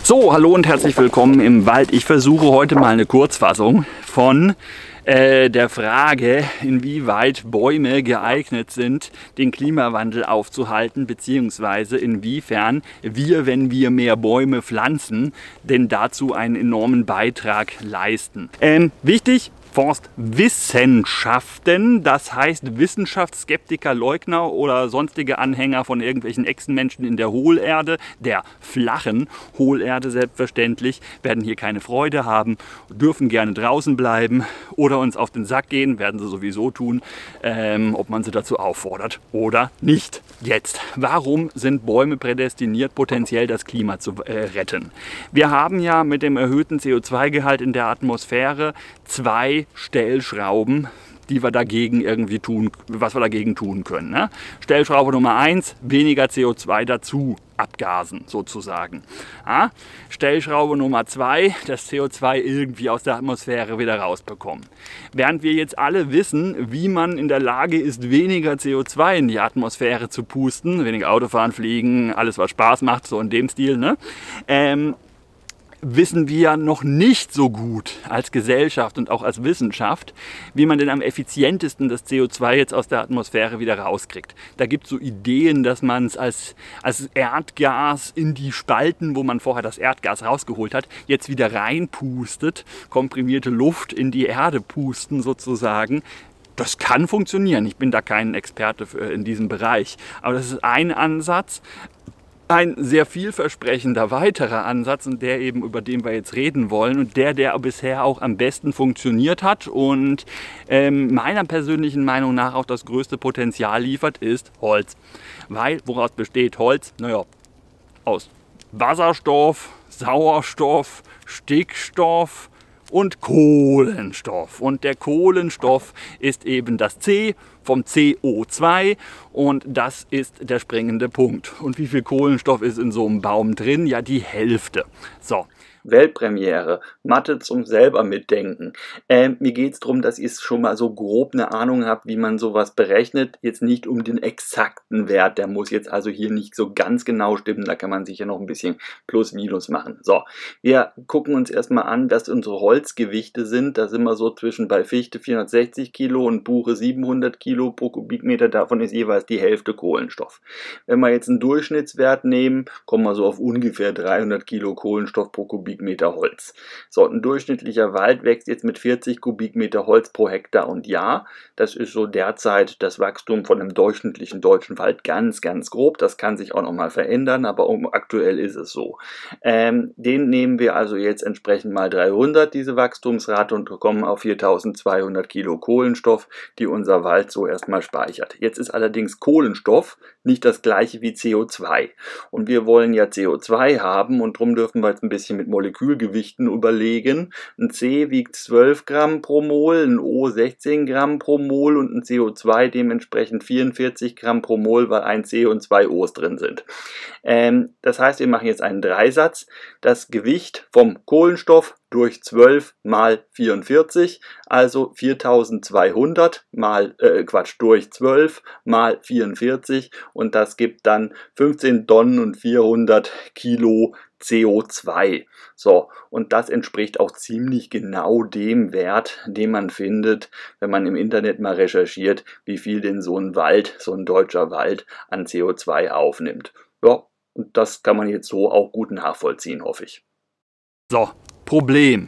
So, hallo und herzlich willkommen im Wald. Ich versuche heute mal eine Kurzfassung von der Frage, inwieweit Bäume geeignet sind, den Klimawandel aufzuhalten, beziehungsweise inwiefern wir, wenn wir mehr Bäume pflanzen, denn dazu einen enormen Beitrag leisten. Wichtig: Forstwissenschaften, das heißt Wissenschaftsskeptiker, Leugner oder sonstige Anhänger von irgendwelchen Echsenmenschen in der Hohlerde, der flachen Hohlerde selbstverständlich, werden hier keine Freude haben, dürfen gerne draußen bleiben oder uns auf den Sack gehen, werden sie sowieso tun, ob man sie dazu auffordert oder nicht. Jetzt, warum sind Bäume prädestiniert, potenziell das Klima zu retten? Wir haben ja mit dem erhöhten CO2-Gehalt in der Atmosphäre zwei Stellschrauben, die wir dagegen irgendwie tun, was wir dagegen tun können. Ne? Stellschraube Nummer 1, weniger CO2 dazu abgasen sozusagen. Ja? Stellschraube Nummer 2, das CO2 irgendwie aus der Atmosphäre wieder rausbekommen. Während wir jetzt alle wissen, wie man in der Lage ist, weniger CO2 in die Atmosphäre zu pusten, weniger Autofahren, Fliegen, alles was Spaß macht, so in dem Stil, ne? Wissen wir noch nicht so gut als Gesellschaft und auch als Wissenschaft, wie man denn am effizientesten das CO2 jetzt aus der Atmosphäre wieder rauskriegt. Da gibt es so Ideen, dass man es als Erdgas in die Spalten, wo man vorher das Erdgas rausgeholt hat, jetzt wieder reinpustet, komprimierte Luft in die Erde pusten sozusagen. Das kann funktionieren. Ich bin da kein Experte in diesem Bereich. Aber das ist ein Ansatz. Ein sehr vielversprechender weiterer Ansatz und der eben, über den wir jetzt reden wollen und der bisher auch am besten funktioniert hat und meiner persönlichen Meinung nach auch das größte Potenzial liefert, ist Holz. Weil, woraus besteht Holz? Naja, aus Wasserstoff, Sauerstoff, Stickstoff und Kohlenstoff. Und der Kohlenstoff ist eben das C vom CO2 und das ist der springende Punkt. Und wie viel Kohlenstoff ist in so einem Baum drin? Ja, die Hälfte. So. Weltpremiere, Mathe zum selber mitdenken. Mir geht es darum, dass ihr schon mal so grob eine Ahnung habt, wie man sowas berechnet. Jetzt nicht um den exakten Wert, der muss jetzt also hier nicht so ganz genau stimmen, da kann man sicher noch ein bisschen Plus, Minus machen. So, wir gucken uns erstmal an, was unsere Holzgewichte sind. Da sind wir so bei Fichte 460 Kilo und Buche 700 Kilo pro Kubikmeter, davon ist jeweils die Hälfte Kohlenstoff. Wenn wir jetzt einen Durchschnittswert nehmen, kommen wir so auf ungefähr 300 Kilo Kohlenstoff pro Kubikmeter Holz. So, ein durchschnittlicher Wald wächst jetzt mit 40 Kubikmeter Holz pro Hektar und Jahr. Das ist so derzeit das Wachstum von einem durchschnittlichen deutschen Wald, ganz, ganz grob. Das kann sich auch nochmal verändern, aber aktuell ist es so. Den nehmen wir also jetzt entsprechend mal 300, diese Wachstumsrate, und kommen auf 4200 Kilo Kohlenstoff, die unser Wald so erstmal speichert. Jetzt ist allerdings Kohlenstoff nicht das gleiche wie CO2. Und wir wollen ja CO2 haben und darum dürfen wir jetzt ein bisschen mit Molekülgewichten überlegen. Ein C wiegt 12 Gramm pro Mol, ein O 16 Gramm pro Mol und ein CO2 dementsprechend 44 Gramm pro Mol, weil ein C und zwei O's drin sind. Das heißt, wir machen jetzt einen Dreisatz. Das Gewicht vom Kohlenstoff durch 12 mal 44, also 4200 durch 12 mal 44 und das gibt dann 15 Tonnen und 400 Kilo CO2. So, und das entspricht auch ziemlich genau dem Wert, den man findet, wenn man im Internet mal recherchiert, wie viel denn so ein Wald, so ein deutscher Wald an CO2 aufnimmt. Ja, und das kann man jetzt so auch gut nachvollziehen, hoffe ich. So, Problem.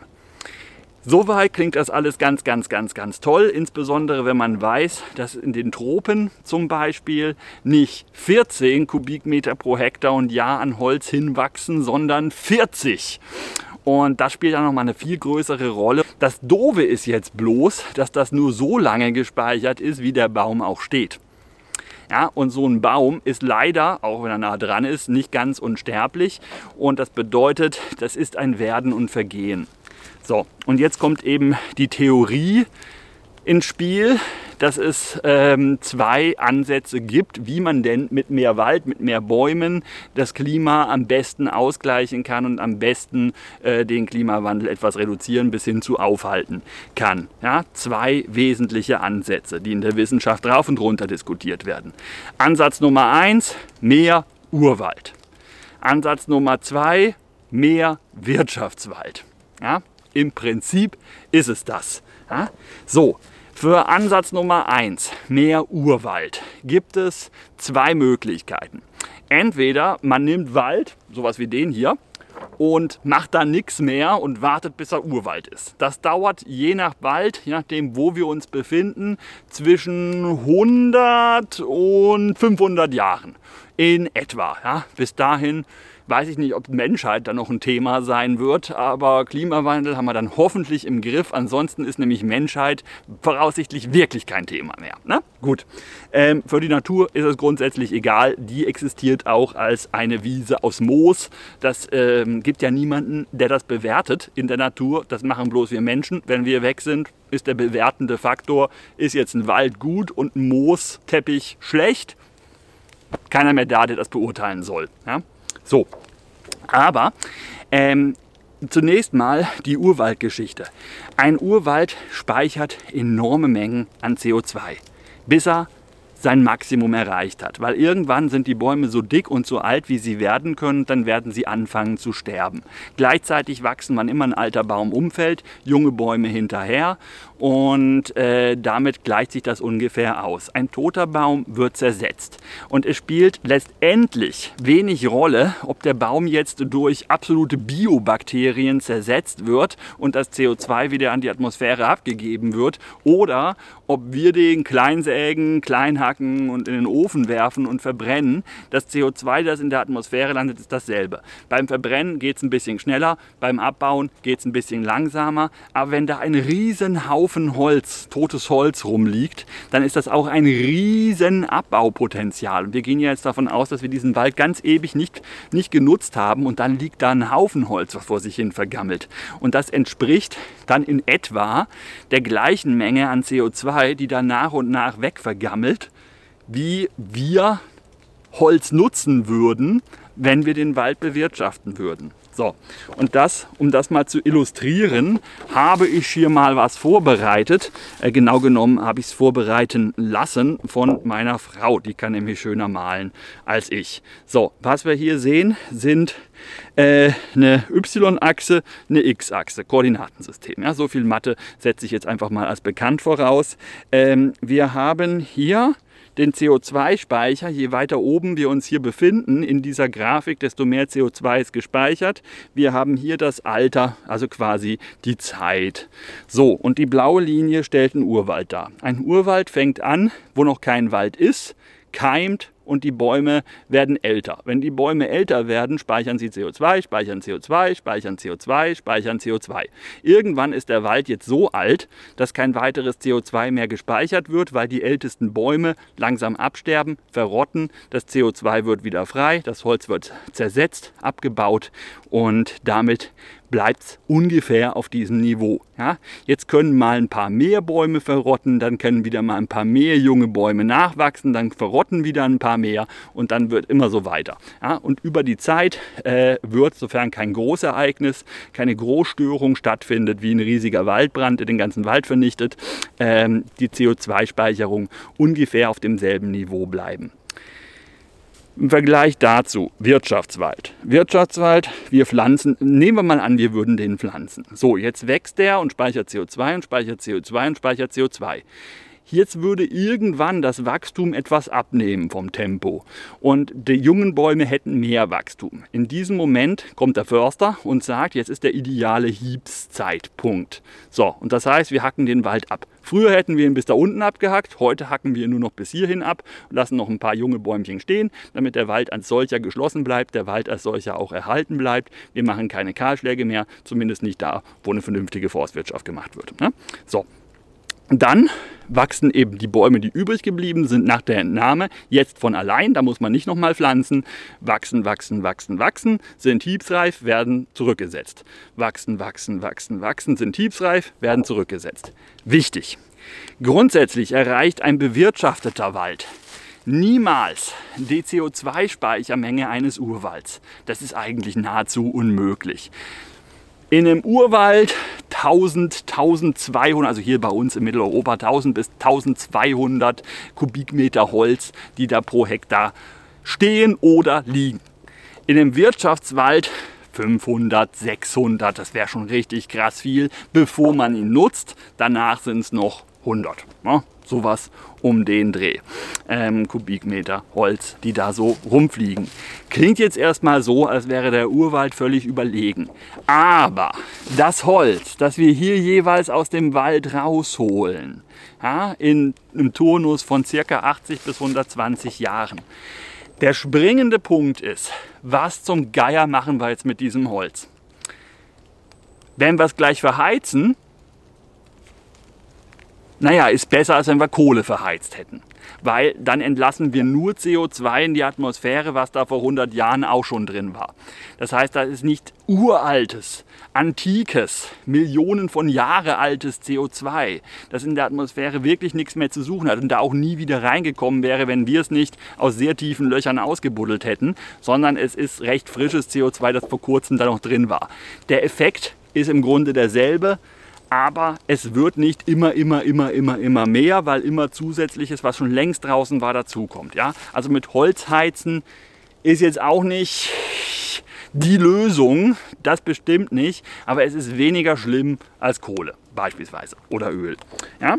Soweit klingt das alles ganz, ganz, ganz, ganz toll, insbesondere wenn man weiß, dass in den Tropen zum Beispiel nicht 14 Kubikmeter pro Hektar und Jahr an Holz hinwachsen, sondern 40. Und das spielt dann nochmal eine viel größere Rolle. Das Doofe ist jetzt bloß, dass das nur so lange gespeichert ist, wie der Baum auch steht. Ja, und so ein Baum ist leider, auch wenn er nah dran ist, nicht ganz unsterblich. Und das bedeutet, das ist ein Werden und Vergehen. So, und jetzt kommt eben die Theorie ins Spiel, dass es zwei Ansätze gibt, wie man denn mit mehr Wald, mit mehr Bäumen das Klima am besten ausgleichen kann und am besten den Klimawandel etwas reduzieren bis hin zu aufhalten kann. Ja, zwei wesentliche Ansätze, die in der Wissenschaft rauf und runter diskutiert werden. Ansatz Nummer 1, mehr Urwald. Ansatz Nummer 2, mehr Wirtschaftswald. Ja? Im Prinzip ist es das. Ja? So, für Ansatz Nummer 1, mehr Urwald, gibt es zwei Möglichkeiten. Entweder man nimmt Wald, sowas wie den hier, und macht dann nichts mehr und wartet, bis er Urwald ist. Das dauert je nach Wald, je nachdem, wo wir uns befinden, zwischen 100 und 500 Jahren in etwa. Ja? Bis dahin weiß ich nicht, ob Menschheit dann noch ein Thema sein wird, aber Klimawandel haben wir dann hoffentlich im Griff. Ansonsten ist nämlich Menschheit voraussichtlich wirklich kein Thema mehr. Ne? Gut, für die Natur ist es grundsätzlich egal. Die existiert auch als eine Wiese aus Moos. Das gibt ja niemanden, der das bewertet in der Natur. Das machen bloß wir Menschen. Wenn wir weg sind, ist der bewertende Faktor, ist jetzt ein Wald gut und ein Moosteppich schlecht. Keiner mehr da, der das beurteilen soll. Ja? So, aber zunächst mal die Urwaldgeschichte. Ein Urwald speichert enorme Mengen an CO2, bis er sein Maximum erreicht hat. Weil irgendwann sind die Bäume so dick und so alt, wie sie werden können, dann werden sie anfangen zu sterben. Gleichzeitig wachsen, wann immer ein alter Baum umfällt, junge Bäume hinterher und damit gleicht sich das ungefähr aus. Ein toter Baum wird zersetzt und es spielt letztendlich wenig Rolle, ob der Baum jetzt durch absolute Biobakterien zersetzt wird und das CO2 wieder an die Atmosphäre abgegeben wird oder ob wir den kleinsägen, kleinhacken und in den Ofen werfen und verbrennen. Das CO2, das in der Atmosphäre landet, ist dasselbe. Beim Verbrennen geht es ein bisschen schneller, beim Abbauen geht es ein bisschen langsamer. Aber wenn da ein riesen Haufen Holz, totes Holz rumliegt, dann ist das auch ein riesen Abbaupotenzial. Und wir gehen ja jetzt davon aus, dass wir diesen Wald ganz ewig nicht genutzt haben und dann liegt da ein Haufen Holz, was vor sich hin vergammelt. Und das entspricht dann in etwa der gleichen Menge an CO2, die dann nach und nach wegvergammelt, wie wir Holz nutzen würden, wenn wir den Wald bewirtschaften würden. So, und das, um das mal zu illustrieren, habe ich hier mal was vorbereitet. Genau genommen habe ich es vorbereiten lassen von meiner Frau. Die kann nämlich schöner malen als ich. So, was wir hier sehen, sind eine Y-Achse, eine X-Achse, Koordinatensystem. Ja, so viel Mathe setze ich jetzt einfach mal als bekannt voraus. Wir haben hier den CO2-Speicher, je weiter oben wir uns hier befinden in dieser Grafik, desto mehr CO2 ist gespeichert. Wir haben hier das Alter, also quasi die Zeit. So, und die blaue Linie stellt einen Urwald dar. Ein Urwald fängt an, wo noch kein Wald ist, keimt und die Bäume werden älter. Wenn die Bäume älter werden, speichern sie CO2, speichern CO2, speichern CO2, speichern CO2. Irgendwann ist der Wald jetzt so alt, dass kein weiteres CO2 mehr gespeichert wird, weil die ältesten Bäume langsam absterben, verrotten, das CO2 wird wieder frei, das Holz wird zersetzt, abgebaut und damit bleibt es ungefähr auf diesem Niveau. Ja? Jetzt können mal ein paar mehr Bäume verrotten, dann können wieder mal ein paar mehr junge Bäume nachwachsen, dann verrotten wieder ein paar mehr und dann wird immer so weiter. Ja? Und über die Zeit wird, sofern kein Großereignis, keine Großstörung stattfindet, wie ein riesiger Waldbrand, der den ganzen Wald vernichtet, die CO2-Speicherung ungefähr auf demselben Niveau bleiben. Im Vergleich dazu Wirtschaftswald. Wirtschaftswald, wir pflanzen, nehmen wir mal an, wir würden den pflanzen. So, jetzt wächst der und speichert CO2 und speichert CO2 und speichert CO2. Jetzt würde irgendwann das Wachstum etwas abnehmen vom Tempo und die jungen Bäume hätten mehr Wachstum. In diesem Moment kommt der Förster und sagt, jetzt ist der ideale Hiebszeitpunkt. So, und das heißt, wir hacken den Wald ab. Früher hätten wir ihn bis da unten abgehackt, heute hacken wir ihn nur noch bis hierhin ab, lassen noch ein paar junge Bäumchen stehen, damit der Wald als solcher geschlossen bleibt, der Wald als solcher auch erhalten bleibt. Wir machen keine Kahlschläge mehr, zumindest nicht da, wo eine vernünftige Forstwirtschaft gemacht wird. Ne? So. Dann wachsen eben die Bäume, die übrig geblieben sind nach der Entnahme, jetzt von allein, da muss man nicht nochmal pflanzen, wachsen, wachsen, wachsen, wachsen, sind hiebsreif, werden zurückgesetzt. Wachsen, wachsen, wachsen, wachsen, sind hiebsreif, werden zurückgesetzt. Wichtig, grundsätzlich erreicht ein bewirtschafteter Wald niemals die CO2-Speichermenge eines Urwalds. Das ist eigentlich nahezu unmöglich. In einem Urwald 1000, 1200, also hier bei uns in Mitteleuropa 1000 bis 1200 Kubikmeter Holz, die da pro Hektar stehen oder liegen. In einem Wirtschaftswald 500, 600, das wäre schon richtig krass viel, bevor man ihn nutzt. Danach sind es noch 100. Ne? Sowas um den Dreh. Kubikmeter Holz, die da so rumfliegen. Klingt jetzt erstmal so, als wäre der Urwald völlig überlegen. Aber das Holz, das wir hier jeweils aus dem Wald rausholen, ja, in einem Turnus von ca. 80 bis 120 Jahren. Der springende Punkt ist, was zum Geier machen wir jetzt mit diesem Holz? Wenn wir es gleich verheizen, naja, ist besser, als wenn wir Kohle verheizt hätten. Weil dann entlassen wir nur CO2 in die Atmosphäre, was da vor 100 Jahren auch schon drin war. Das heißt, das ist nicht uraltes, antikes, Millionen von Jahre altes CO2, das in der Atmosphäre wirklich nichts mehr zu suchen hat und da auch nie wieder reingekommen wäre, wenn wir es nicht aus sehr tiefen Löchern ausgebuddelt hätten, sondern es ist recht frisches CO2, das vor kurzem da noch drin war. Der Effekt ist im Grunde derselbe. Aber es wird nicht immer mehr, weil immer Zusätzliches, was schon längst draußen war, dazukommt. Ja? Also mit Holzheizen ist jetzt auch nicht die Lösung, das bestimmt nicht, aber es ist weniger schlimm als Kohle beispielsweise oder Öl. Ja?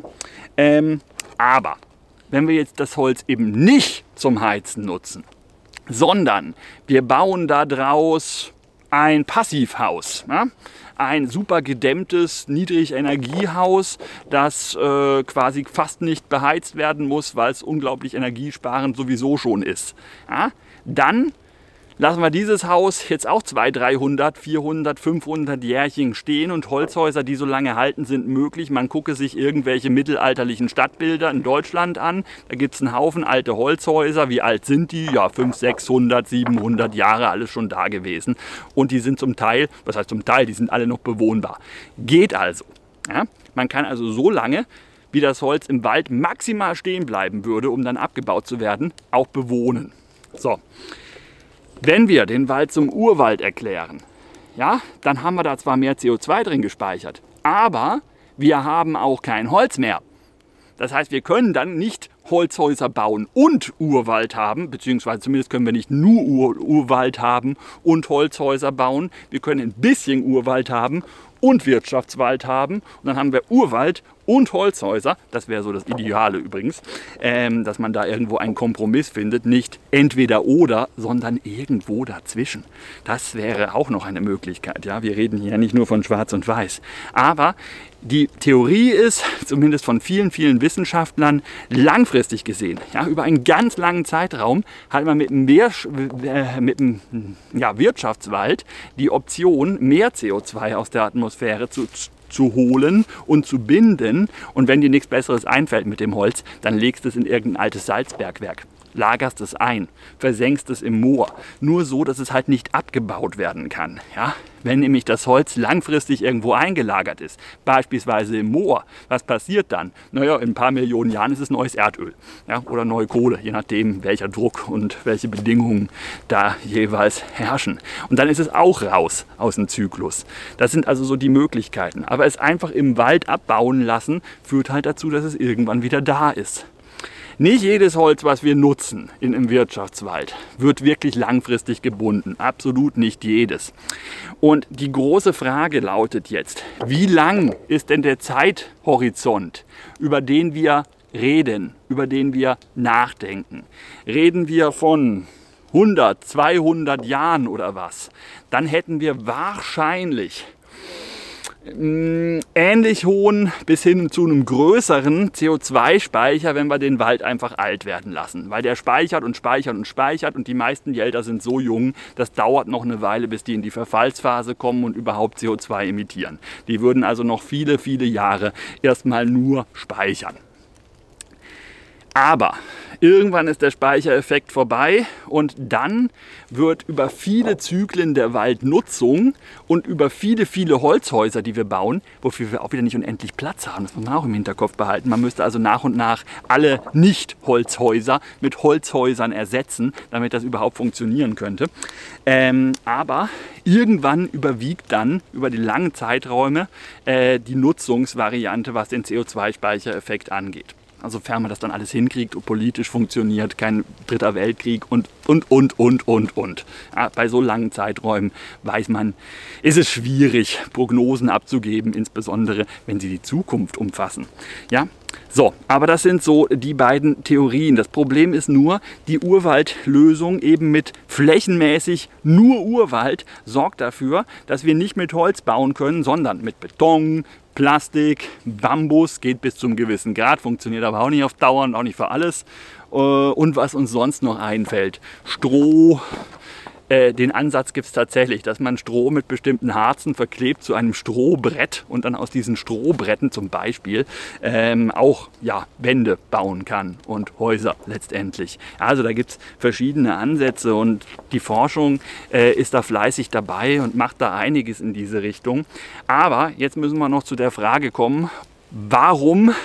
Aber wenn wir jetzt das Holz eben nicht zum Heizen nutzen, sondern wir bauen da draus ein Passivhaus, ja? Ein super gedämmtes Niedrigenergiehaus, das quasi fast nicht beheizt werden muss, weil es unglaublich energiesparend sowieso schon ist. Ja? Dann lassen wir dieses Haus jetzt auch 200, 300, 400, 500 Jährchen stehen und Holzhäuser, die so lange halten, sind möglich. Man gucke sich irgendwelche mittelalterlichen Stadtbilder in Deutschland an. Da gibt es einen Haufen alte Holzhäuser. Wie alt sind die? Ja, 500, 600, 700 Jahre, alles schon da gewesen. Und die sind zum Teil, was heißt zum Teil, die sind alle noch bewohnbar. Geht also. Ja? Man kann also so lange, wie das Holz im Wald maximal stehen bleiben würde, um dann abgebaut zu werden, auch bewohnen. So. Wenn wir den Wald zum Urwald erklären, ja, dann haben wir da zwar mehr CO2 drin gespeichert, aber wir haben auch kein Holz mehr. Das heißt, wir können dann nicht Holzhäuser bauen und Urwald haben, beziehungsweise zumindest können wir nicht nur Urwald haben und Holzhäuser bauen. Wir können ein bisschen Urwald haben und Wirtschaftswald haben. Und dann haben wir Urwald und Holzhäuser. Das wäre so das Ideale übrigens, dass man da irgendwo einen Kompromiss findet. Nicht entweder oder, sondern irgendwo dazwischen. Das wäre auch noch eine Möglichkeit. Ja? Wir reden hier nicht nur von Schwarz und Weiß. Aber die Theorie ist, zumindest von vielen, vielen Wissenschaftlern, langfristig gesehen, ja, über einen ganz langen Zeitraum, hat man mit dem Wirtschaftswald die Option, mehr CO2 aus der Atmosphäre zu holen und zu binden. Und wenn dir nichts Besseres einfällt mit dem Holz, dann legst du es in irgendein altes Salzbergwerk. Lagerst es ein, versenkst es im Moor. Nur so, dass es halt nicht abgebaut werden kann. Ja? Wenn nämlich das Holz langfristig irgendwo eingelagert ist, beispielsweise im Moor, was passiert dann? Naja, in ein paar Millionen Jahren ist es neues Erdöl, ja? Oder neue Kohle, je nachdem, welcher Druck und welche Bedingungen da jeweils herrschen. Und dann ist es auch raus aus dem Zyklus. Das sind also so die Möglichkeiten. Aber es einfach im Wald abbauen lassen, führt halt dazu, dass es irgendwann wieder da ist. Nicht jedes Holz, was wir nutzen im Wirtschaftswald, wird wirklich langfristig gebunden. Absolut nicht jedes. Und die große Frage lautet jetzt, wie lang ist denn der Zeithorizont, über den wir reden, über den wir nachdenken? Reden wir von 100, 200 Jahren oder was? Dann hätten wir wahrscheinlich ähnlich hohen bis hin zu einem größeren CO2-Speicher, wenn wir den Wald einfach alt werden lassen. Weil der speichert und speichert und speichert und die meisten Wälder sind so jung, das dauert noch eine Weile, bis die in die Verfallsphase kommen und überhaupt CO2 emittieren. Die würden also noch viele, viele Jahre erstmal nur speichern. Aber irgendwann ist der Speichereffekt vorbei und dann wird über viele Zyklen der Waldnutzung und über viele, viele Holzhäuser, die wir bauen, wofür wir auch wieder nicht unendlich Platz haben, das muss man auch im Hinterkopf behalten. Man müsste also nach und nach alle Nicht-Holzhäuser mit Holzhäusern ersetzen, damit das überhaupt funktionieren könnte. Aber irgendwann überwiegt dann über die langen Zeiträume die Nutzungsvariante, was den CO2-Speichereffekt angeht. Also sofern man das dann alles hinkriegt und politisch funktioniert, kein dritter Weltkrieg und. Ja, bei so langen Zeiträumen weiß man, ist es schwierig, Prognosen abzugeben, insbesondere wenn sie die Zukunft umfassen. Ja? So, aber das sind so die beiden Theorien. Das Problem ist nur, die Urwaldlösung eben mit flächenmäßig nur Urwald sorgt dafür, dass wir nicht mit Holz bauen können, sondern mit Beton, Plastik, Bambus, geht bis zum gewissen Grad, funktioniert aber auch nicht auf Dauer und auch nicht für alles. Und was uns sonst noch einfällt, Stroh. Den Ansatz gibt es tatsächlich, dass man Stroh mit bestimmten Harzen verklebt zu einem Strohbrett und dann aus diesen Strohbretten zum Beispiel auch ja, Wände bauen kann und Häuser letztendlich. Also da gibt es verschiedene Ansätze und die Forschung ist da fleißig dabei und macht da einiges in diese Richtung. Aber jetzt müssen wir noch zu der Frage kommen, warum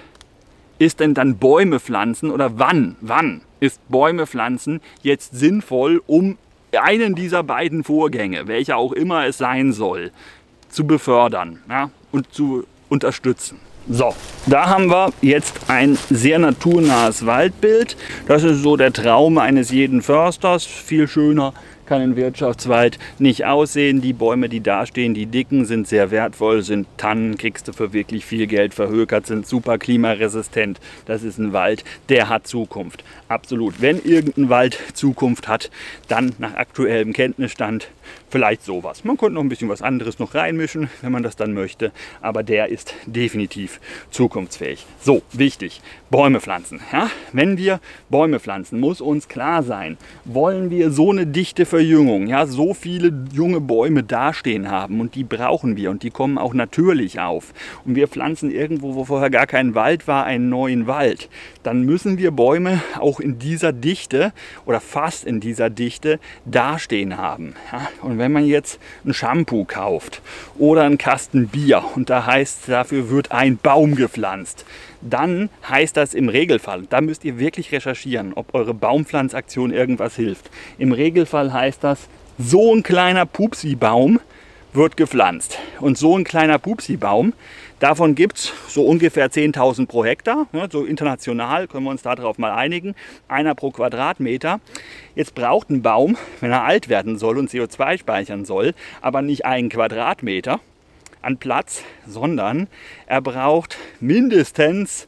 ist denn dann Bäume pflanzen oder wann ist Bäume pflanzen jetzt sinnvoll, um einen dieser beiden Vorgänge, welcher auch immer es sein soll, zu befördern, ja, und zu unterstützen. So, da haben wir jetzt ein sehr naturnahes Waldbild. Das ist so der Traum eines jeden Försters. Viel schöner kann ein Wirtschaftswald nicht aussehen. Die Bäume, die da stehen, die dicken, sind sehr wertvoll, sind Tannen, kriegst du für wirklich viel Geld verhökert, sind super klimaresistent. Das ist ein Wald, der hat Zukunft. Absolut. Wenn irgendein Wald Zukunft hat, dann nach aktuellem Kenntnisstand vielleicht sowas. Man könnte noch ein bisschen was anderes noch reinmischen, wenn man das dann möchte, aber der ist definitiv zukunftsfähig. So, wichtig, Bäume pflanzen. Ja? Wenn wir Bäume pflanzen, muss uns klar sein, wollen wir so eine dichte Verjüngung, ja, so viele junge Bäume dastehen haben und die brauchen wir und die kommen auch natürlich auf und wir pflanzen irgendwo, wo vorher gar kein Wald war, einen neuen Wald, dann müssen wir Bäume auch in dieser Dichte oder fast in dieser Dichte dastehen haben. Ja? Und wenn man jetzt ein Shampoo kauft oder einen Kasten Bier und da heißt, dafür wird ein Baum gepflanzt, dann heißt das im Regelfall, da müsst ihr wirklich recherchieren, ob eure Baumpflanzaktion irgendwas hilft. Im Regelfall heißt das, so ein kleiner Pupsi-Baum wird gepflanzt. Und so ein kleiner Pupsi-Baum, davon gibt es so ungefähr 10.000 pro Hektar. Ja, so international können wir uns darauf mal einigen. Einer pro Quadratmeter. Jetzt braucht ein Baum, wenn er alt werden soll und CO2 speichern soll, aber nicht einen Quadratmeter an Platz, sondern er braucht mindestens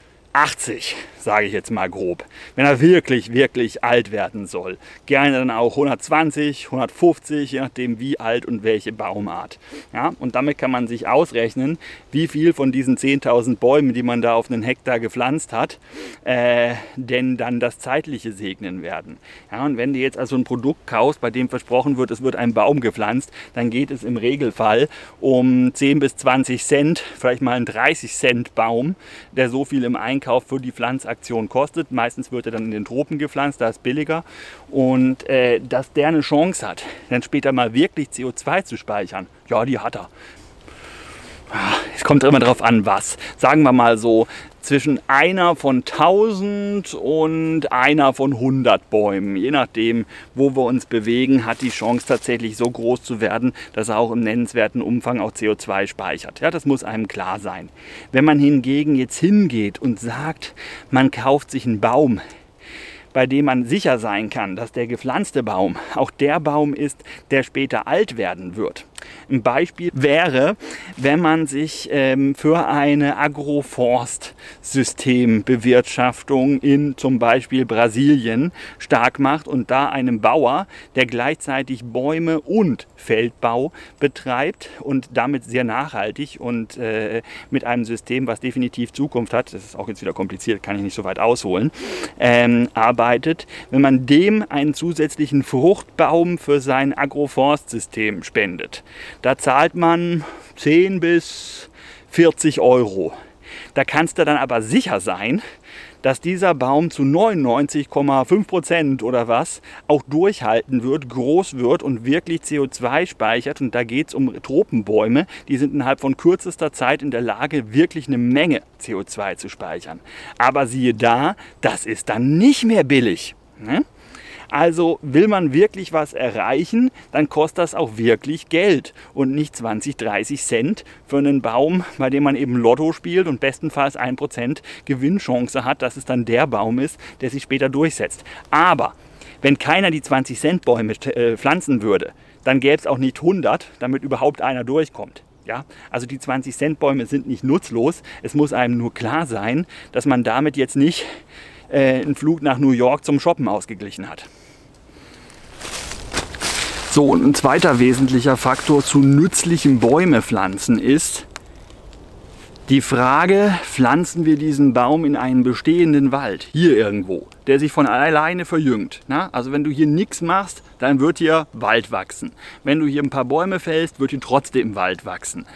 80, sage ich jetzt mal grob, wenn er wirklich, wirklich alt werden soll. Gerne dann auch 120, 150, je nachdem wie alt und welche Baumart. Ja, und damit kann man sich ausrechnen, wie viel von diesen 10.000 Bäumen, die man da auf einen Hektar gepflanzt hat, denn dann das Zeitliche segnen werden. Ja, und wenn du jetzt also ein Produkt kaufst, bei dem versprochen wird, es wird ein Baum gepflanzt, dann geht es im Regelfall um 10 bis 20 Cent, vielleicht mal ein 30 Cent Baum, der so viel im Einkauf für die Pflanzaktion kostet. Meistens wird er dann in den Tropen gepflanzt, da ist billiger. Und dass der eine Chance hat, dann später mal wirklich CO2 zu speichern, ja, die hat er. Es kommt immer darauf an, was. Sagen wir mal so, zwischen einer von 1000 und einer von 100 Bäumen. Je nachdem, wo wir uns bewegen, hat die Chance tatsächlich so groß zu werden, dass er auch im nennenswerten Umfang auch CO2 speichert. Ja, das muss einem klar sein. Wenn man hingegen jetzt hingeht und sagt, man kauft sich einen Baum, bei dem man sicher sein kann, dass der gepflanzte Baum auch der Baum ist, der später alt werden wird. Ein Beispiel wäre, wenn man sich für eine Agroforstsystembewirtschaftung in zum Beispiel Brasilien stark macht und da einem Bauer, der gleichzeitig Bäume und Feldbau betreibt und damit sehr nachhaltig und mit einem System, was definitiv Zukunft hat, das ist auch jetzt wieder kompliziert, kann ich nicht so weit ausholen, arbeitet, wenn man dem einen zusätzlichen Fruchtbaum für sein Agroforstsystem spendet. Da zahlt man 10 bis 40 Euro. Da kannst du dann aber sicher sein, dass dieser Baum zu 99,5% oder was auch durchhalten wird, groß wird und wirklich CO2 speichert. Und da geht es um Tropenbäume, die sind innerhalb von kürzester Zeit in der Lage, wirklich eine Menge CO2 zu speichern. Aber siehe da, das ist dann nicht mehr billig. Ne? Also will man wirklich was erreichen, dann kostet das auch wirklich Geld und nicht 20, 30 Cent für einen Baum, bei dem man eben Lotto spielt und bestenfalls 1% Gewinnchance hat, dass es dann der Baum ist, der sich später durchsetzt. Aber wenn keiner die 20 Cent Bäume pflanzen würde, dann gäbe es auch nicht 100, damit überhaupt einer durchkommt. Ja? Also die 20 Cent Bäume sind nicht nutzlos. Es muss einem nur klar sein, dass man damit jetzt nicht einen Flug nach New York zum Shoppen ausgeglichen hat. So, und ein zweiter wesentlicher Faktor zu nützlichem Bäume pflanzen ist die Frage, pflanzen wir diesen Baum in einen bestehenden Wald, hier irgendwo, der sich von alleine verjüngt. Na? Also wenn du hier nichts machst, dann wird hier Wald wachsen. Wenn du hier ein paar Bäume fällst, wird hier trotzdem Wald wachsen.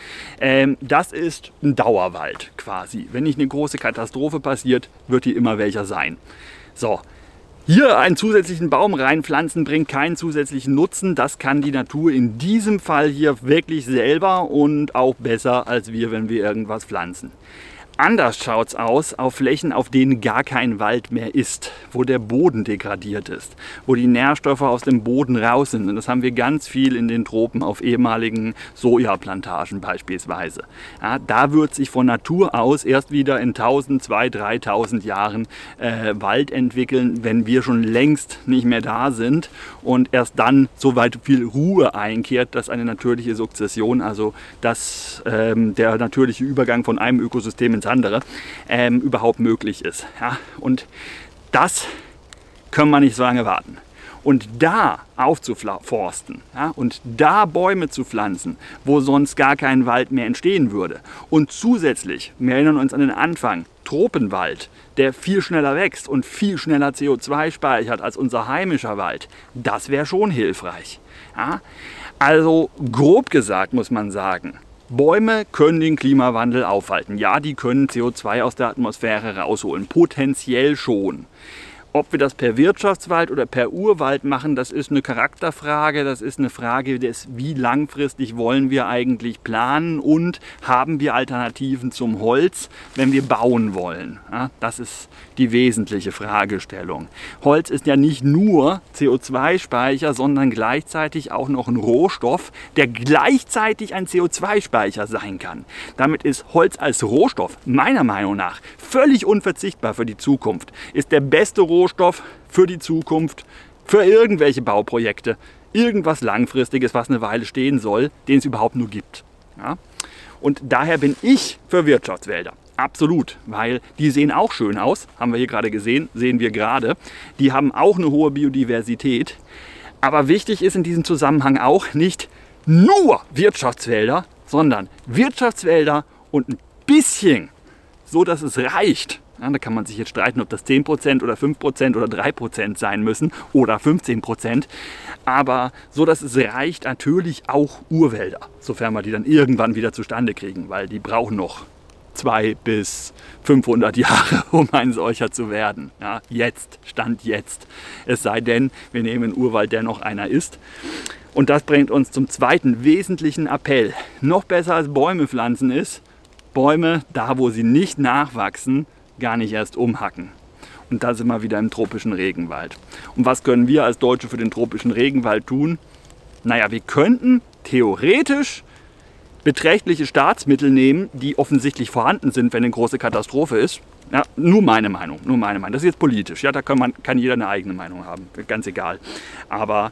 Das ist ein Dauerwald quasi. Wenn nicht eine große Katastrophe passiert, wird hier immer welcher sein. So. Hier einen zusätzlichen Baum reinpflanzen bringt keinen zusätzlichen Nutzen. Das kann die Natur in diesem Fall hier wirklich selber und auch besser als wir, wenn wir irgendwas pflanzen. Anders schaut es aus auf Flächen, auf denen gar kein Wald mehr ist, wo der Boden degradiert ist, wo die Nährstoffe aus dem Boden raus sind. Und das haben wir ganz viel in den Tropen auf ehemaligen Sojaplantagen beispielsweise. Ja, da wird sich von Natur aus erst wieder in 1000, 2000, 3000 Jahren Wald entwickeln, wenn wir schon längst nicht mehr da sind und erst dann so weit viel Ruhe einkehrt, dass eine natürliche Sukzession, also dass der natürliche Übergang von einem Ökosystem ins andere überhaupt möglich ist. Ja? Und das können wir nicht so lange warten. Und da aufzuforsten, ja, und da Bäume zu pflanzen, wo sonst gar kein Wald mehr entstehen würde. Und zusätzlich, wir erinnern uns an den Anfang, Tropenwald, der viel schneller wächst und viel schneller CO2 speichert als unser heimischer Wald, das wäre schon hilfreich. Ja? Also grob gesagt muss man sagen, Bäume können den Klimawandel aufhalten. Ja, die können CO2 aus der Atmosphäre rausholen, potenziell schon. Ob wir das per Wirtschaftswald oder per Urwald machen, das ist eine Charakterfrage, das ist eine Frage des, wie langfristig wollen wir eigentlich planen und haben wir Alternativen zum Holz, wenn wir bauen wollen. Ja, das ist die wesentliche Fragestellung. Holz ist ja nicht nur CO2-Speicher, sondern gleichzeitig auch noch ein Rohstoff, der gleichzeitig ein CO2-Speicher sein kann. Damit ist Holz als Rohstoff meiner Meinung nach völlig unverzichtbar für die Zukunft. Ist der beste Rohstoff für die Zukunft, für irgendwelche Bauprojekte, irgendwas Langfristiges, was eine Weile stehen soll, den es überhaupt nur gibt. Ja? Und daher bin ich für Wirtschaftswälder. Absolut, weil die sehen auch schön aus, haben wir hier gerade gesehen, sehen wir gerade. Die haben auch eine hohe Biodiversität. Aber wichtig ist in diesem Zusammenhang auch nicht nur Wirtschaftswälder, sondern Wirtschaftswälder und ein bisschen, so dass es reicht. Ja, da kann man sich jetzt streiten, ob das 10% oder 5% oder 3% sein müssen oder 15%. Aber so, dass es reicht, natürlich auch Urwälder, sofern wir die dann irgendwann wieder zustande kriegen, weil die brauchen noch 200 bis 500 Jahre, um ein solcher zu werden. Ja, jetzt, Stand jetzt. Es sei denn, wir nehmen einen Urwald, der noch einer ist. Und das bringt uns zum zweiten wesentlichen Appell. Noch besser als Bäume pflanzen ist, Bäume, da wo sie nicht nachwachsen, gar nicht erst umhacken. Und da sind wir wieder im tropischen Regenwald. Und was können wir als Deutsche für den tropischen Regenwald tun? Naja, wir könnten theoretisch beträchtliche Staatsmittel nehmen, die offensichtlich vorhanden sind, wenn eine große Katastrophe ist. Ja, nur meine Meinung, nur meine Meinung. Das ist jetzt politisch, ja, da kann jeder eine eigene Meinung haben, ganz egal. Aber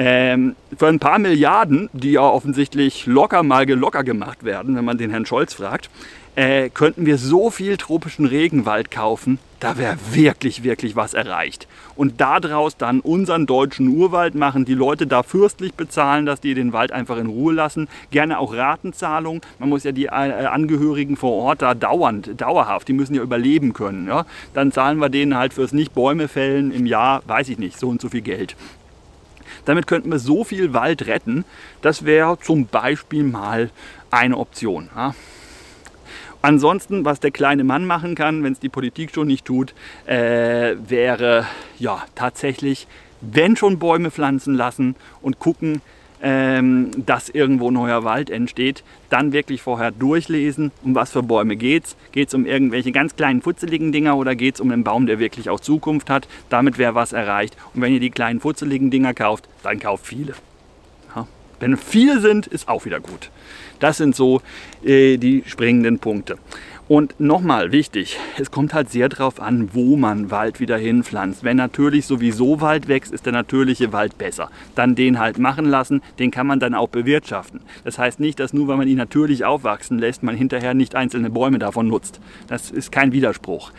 für ein paar Milliarden, die ja offensichtlich locker mal gelocker gemacht werden, wenn man den Herrn Scholz fragt, könnten wir so viel tropischen Regenwald kaufen, da wäre wirklich, wirklich was erreicht. Und daraus dann unseren deutschen Urwald machen, die Leute da fürstlich bezahlen, dass die den Wald einfach in Ruhe lassen. Gerne auch Ratenzahlung. Man muss ja die Angehörigen vor Ort da dauerhaft, die müssen ja überleben können. Ja? Dann zahlen wir denen halt fürs Nicht-Bäume fällen im Jahr, weiß ich nicht, so und so viel Geld. Damit könnten wir so viel Wald retten, das wäre zum Beispiel mal eine Option. Ja? Ansonsten, was der kleine Mann machen kann, wenn es die Politik schon nicht tut, wäre ja tatsächlich, wenn schon Bäume pflanzen lassen und gucken, dass irgendwo neuer Wald entsteht, dann wirklich vorher durchlesen, um was für Bäume geht's. Geht es um irgendwelche ganz kleinen futzeligen Dinger oder geht es um einen Baum, der wirklich auch Zukunft hat? Damit wäre was erreicht. Und wenn ihr die kleinen futzeligen Dinger kauft, dann kauft viele. Ja. Wenn viele sind, ist auch wieder gut. Das sind so die springenden Punkte. Und nochmal wichtig, es kommt halt sehr darauf an, wo man Wald wieder hinpflanzt. Wenn natürlich sowieso Wald wächst, ist der natürliche Wald besser. Dann den halt machen lassen, den kann man dann auch bewirtschaften. Das heißt nicht, dass nur weil man ihn natürlich aufwachsen lässt, man hinterher nicht einzelne Bäume davon nutzt. Das ist kein Widerspruch.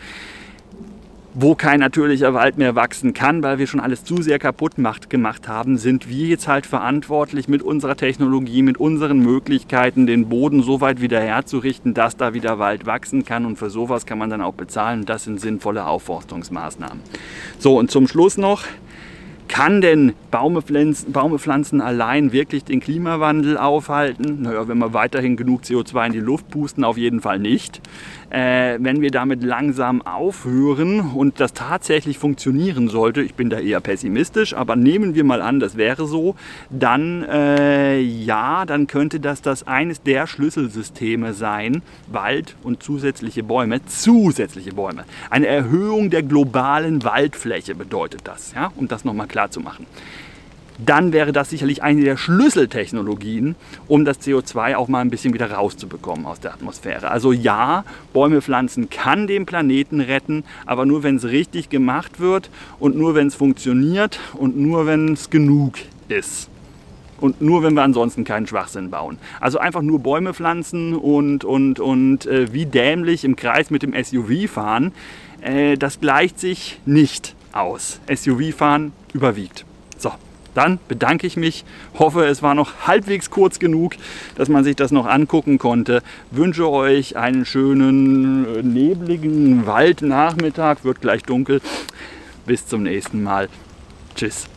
Wo kein natürlicher Wald mehr wachsen kann, weil wir schon alles zu sehr kaputt gemacht haben, sind wir jetzt halt verantwortlich mit unserer Technologie, mit unseren Möglichkeiten, den Boden so weit wieder herzurichten, dass da wieder Wald wachsen kann. Und für sowas kann man dann auch bezahlen. Das sind sinnvolle Aufforstungsmaßnahmen. So, und zum Schluss noch: Kann denn Bäume pflanzen allein wirklich den Klimawandel aufhalten? Naja, wenn wir weiterhin genug CO2 in die Luft pusten, auf jeden Fall nicht. Wenn wir damit langsam aufhören und das tatsächlich funktionieren sollte, ich bin da eher pessimistisch, aber nehmen wir mal an, das wäre so, dann ja, dann könnte das eines der Schlüsselsysteme sein, Wald und zusätzliche Bäume. Eine Erhöhung der globalen Waldfläche bedeutet das, ja, um das nochmal klar zu machen. Dann wäre das sicherlich eine der Schlüsseltechnologien, um das CO2 auch mal ein bisschen wieder rauszubekommen aus der Atmosphäre. Also ja, Bäume pflanzen kann den Planeten retten, aber nur wenn es richtig gemacht wird und nur wenn es funktioniert und nur wenn es genug ist. Und nur wenn wir ansonsten keinen Schwachsinn bauen. Also einfach nur Bäume pflanzen und wie dämlich im Kreis mit dem SUV fahren, das gleicht sich nicht aus. SUV-Fahren überwiegt. So. Dann bedanke ich mich, hoffe, es war noch halbwegs kurz genug, dass man sich das noch angucken konnte. Wünsche euch einen schönen, nebligen Waldnachmittag, wird gleich dunkel. Bis zum nächsten Mal. Tschüss.